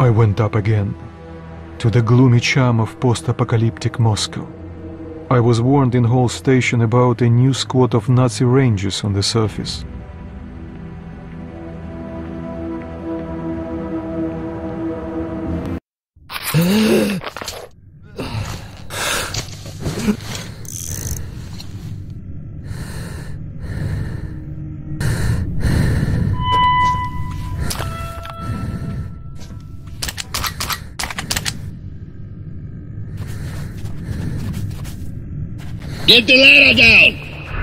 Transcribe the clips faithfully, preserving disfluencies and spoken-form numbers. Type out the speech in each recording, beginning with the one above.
I went up again, to the gloomy charm of post-apocalyptic Moscow. I was warned in Hall Station about a new squad of Nazi Rangers on the surface. Get the ladder down!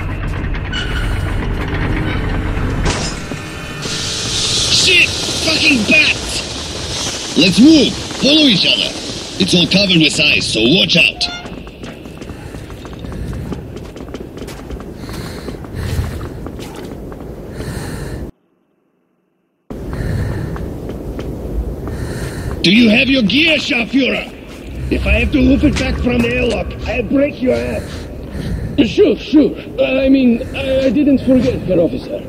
Shit! Fucking bats! Let's move! Follow each other! It's all covered with ice, so watch out! Do you have your gear, Scharführer? If I have to hoof it back from the airlock, I'll break your ass! Sure, sure. Uh, I mean, I, I didn't forget, Herr Officer.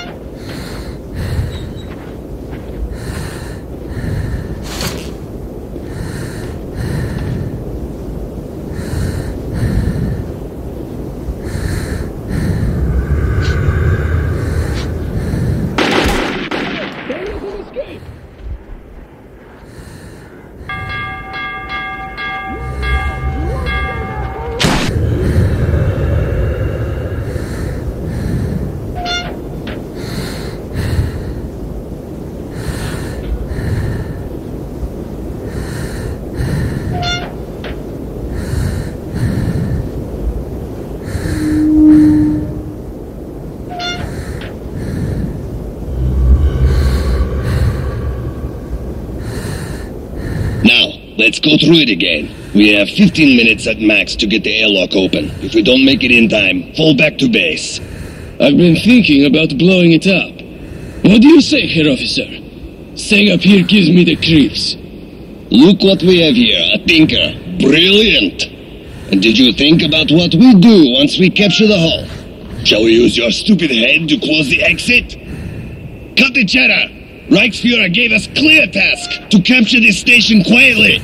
Let's go through it again. We have fifteen minutes at max to get the airlock open. If we don't make it in time, fall back to base. I've been thinking about blowing it up. What do you say, Herr Officer? Staying up here gives me the creeps. Look what we have here, a Tinker. Brilliant! And did you think about what we do once we capture the hull? Shall we use your stupid head to close the exit? Cut the chatter! Reichsfuhrer gave us clear task to capture this station quietly.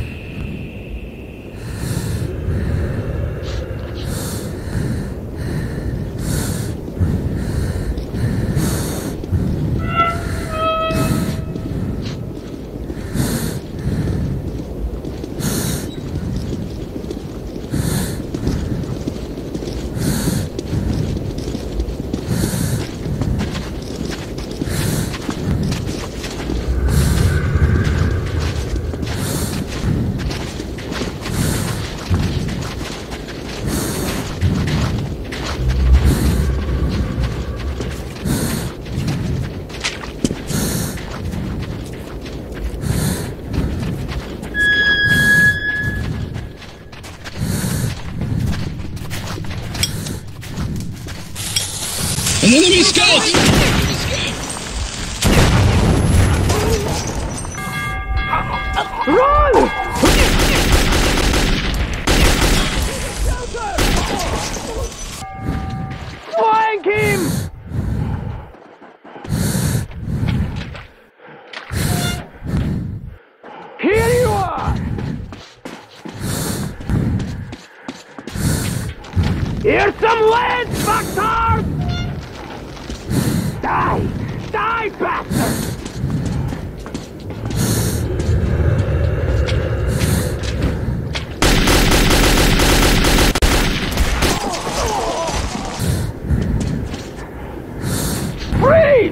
An enemy scout! Run! Flank him! Here you are! Here's some lead, fucktards! Die! Die, bastard! Freeze!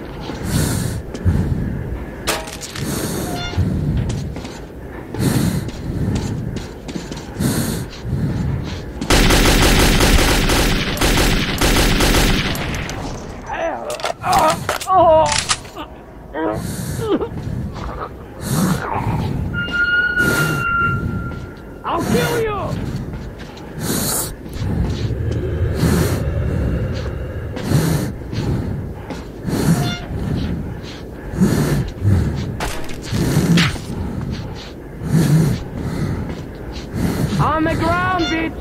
I'll kill you! On the ground, bitch!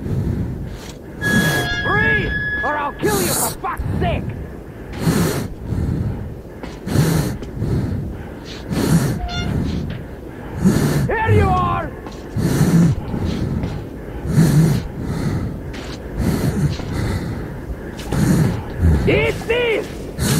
Breathe, or I'll kill you for fuck's sake! Eat this!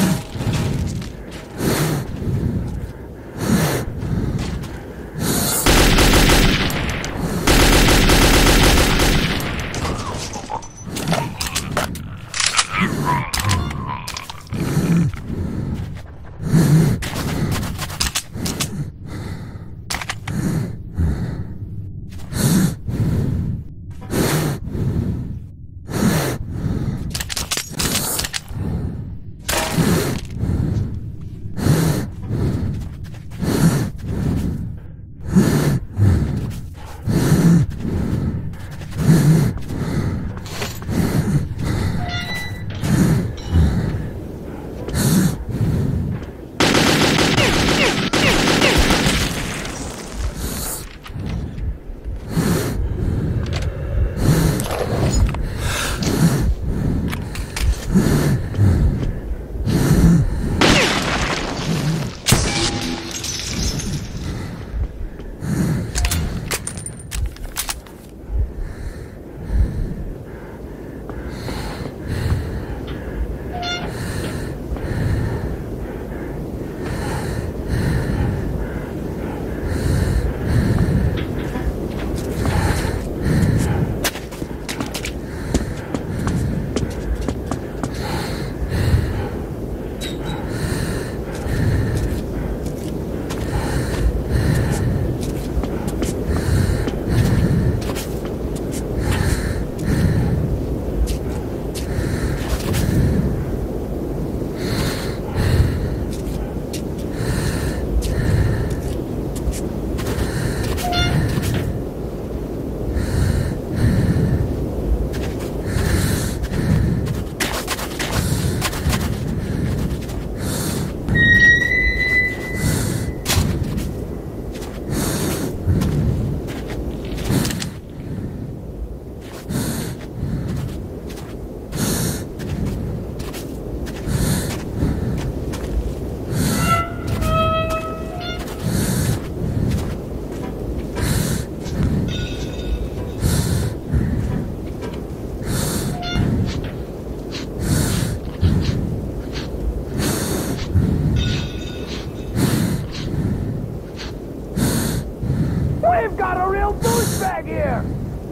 We've got a real douchebag here!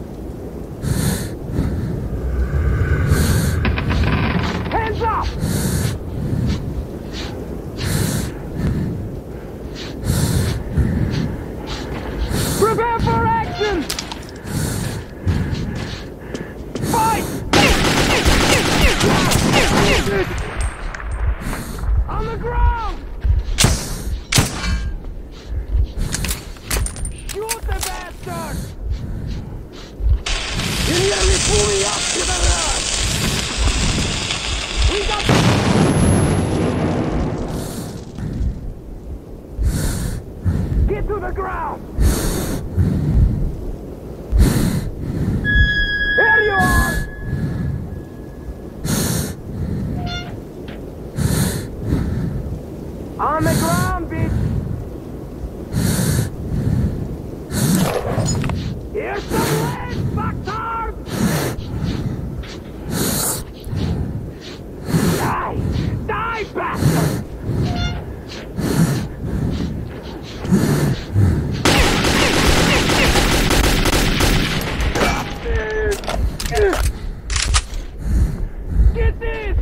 Hands up! Prepare for action! Fight! On the ground! Shoot the bastard! You nearly pull me up to the run! We got... Get to the ground! Here you are! On the ground, bitch! Here's some lead, fucktard! Die! Die, bastard! Get this!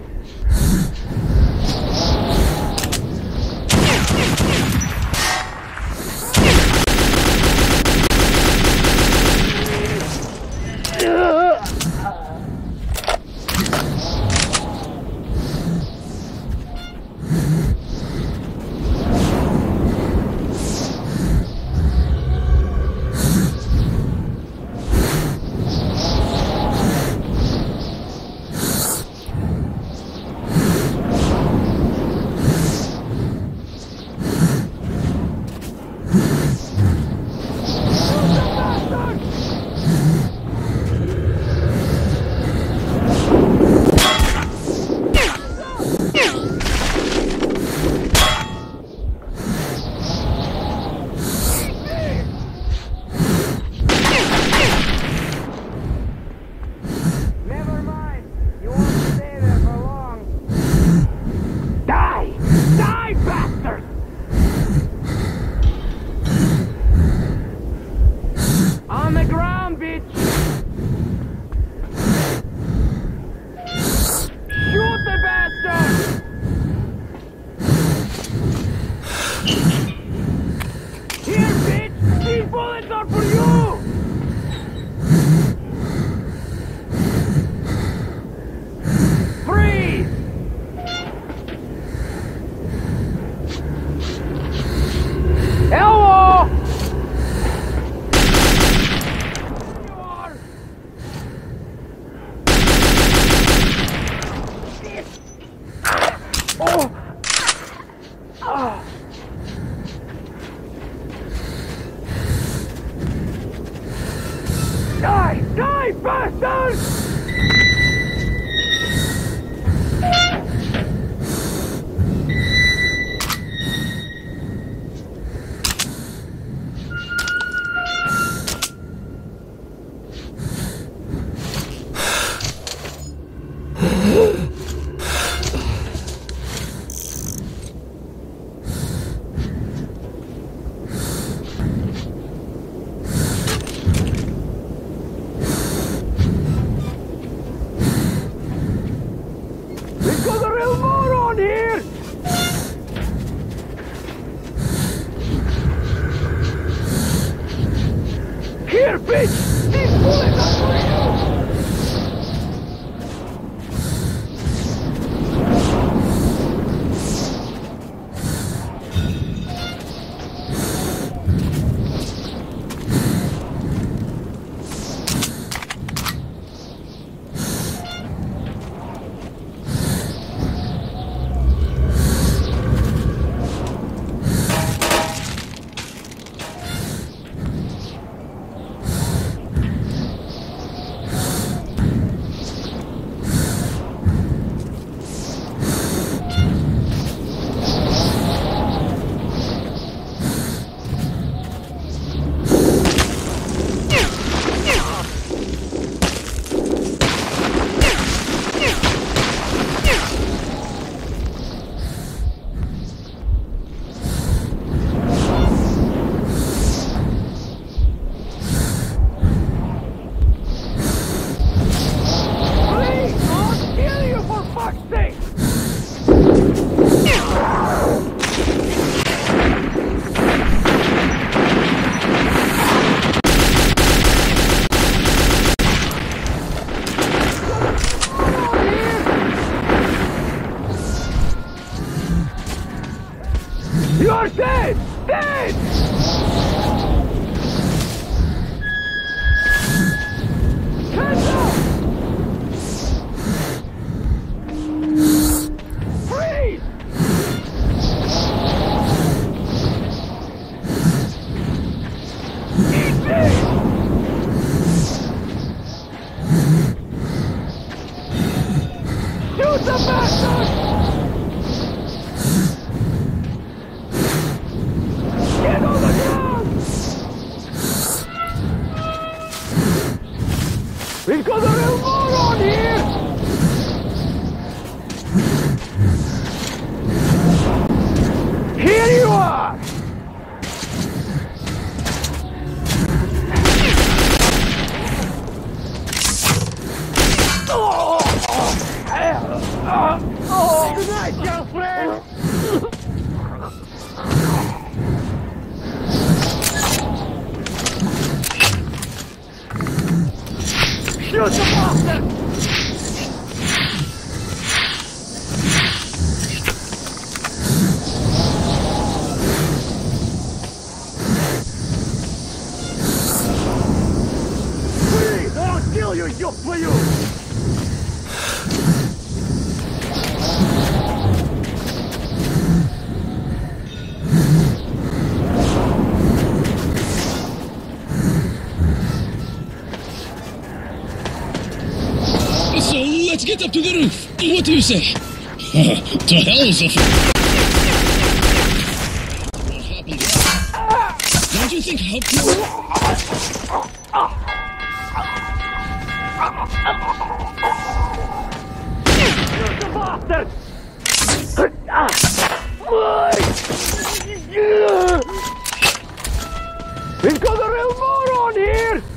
Oh! Ah! Die! Die, bastards! Here, bitch! These bullets are for you! You're dead! Dead! Hands up! Freeze! Eat this! Shoot the bastard! Get on the ground! We've got a real moron here! Here you are! Oh! Oh! Good night, girlfriend! Shoot the bastard! Please, I'll kill you, you for you! So let's get up to the roof. What do you say? To hell with it. What happened? Don't you think how cool? Shoot the bastard! We've got a real moron here!